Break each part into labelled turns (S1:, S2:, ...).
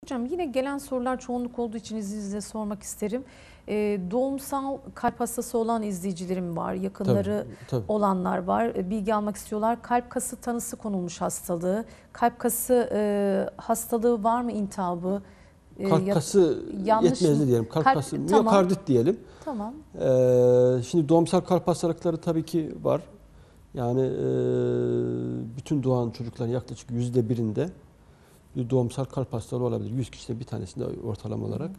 S1: Hocam yine gelen sorular çoğunluk olduğu için izninizle sormak isterim. Doğumsal kalp hastası olan izleyicilerim var, yakınları
S2: Tabii.
S1: olanlar var. Bilgi almak istiyorlar. Kalp kası tanısı konulmuş hastalığı. Kalp kası hastalığı var mı, iltihabı?
S2: Kalp kası
S1: yanlış
S2: yetmezdi
S1: mı?
S2: diyelim. Kalp kası,
S1: tamam.
S2: miyokardit diyelim.
S1: Tamam.
S2: Şimdi doğumsal kalp hastalıkları tabii ki var. Yani bütün doğan çocukların yaklaşık %1'inde bir doğumsal kalp hastalığı olabilir. 100 kişide bir tanesinde ortalama olarak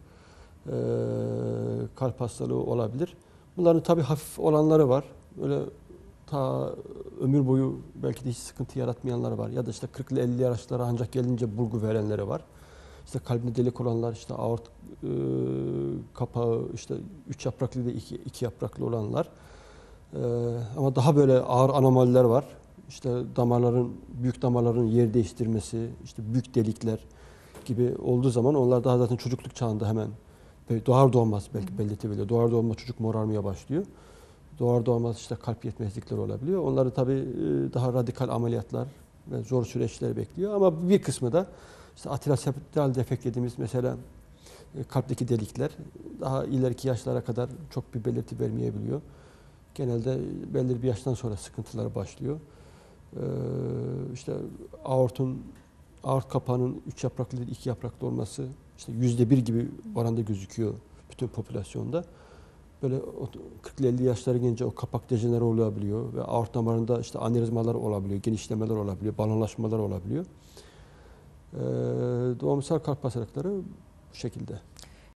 S2: kalp hastalığı olabilir. Bunların tabii hafif olanları var. Öyle ta ömür boyu belki de hiç sıkıntı yaratmayanları var. Ya da işte 40'lı 50 yaşlara ancak gelince bulgu verenleri var. İşte kalbinde delik olanlar, işte aort kapağı, işte 3 yapraklı ve 2 yapraklı olanlar. Ama daha böyle ağır anomaliler var. İşte büyük damarların yer değiştirmesi, işte büyük delikler gibi olduğu zaman onlar daha zaten çocukluk çağında hemen doğar doğmaz belki belirtebiliyor. Doğar doğmaz çocuk morarmaya başlıyor. Doğar doğmaz işte kalp yetmezlikleri olabiliyor. Onları tabii daha radikal ameliyatlar ve zor süreçler bekliyor. Ama bir kısmı da işte atrial septal defekt dediğimiz mesela kalpteki delikler daha ileriki yaşlara kadar çok bir belirti vermeyebiliyor. Genelde belirli bir yaştan sonra sıkıntılar başlıyor. İşte aort kapağının 3 yapraklı değil 2 yapraklı olması işte %1 gibi oranda gözüküyor bütün popülasyonda. Böyle 40-50 yaşlara gelince o kapak dejenere olabiliyor ve aort damarında işte anevrizmalar olabiliyor, genişlemeler olabiliyor, balonlaşmalar olabiliyor. Doğumsal kalp hastalıkları bu şekilde.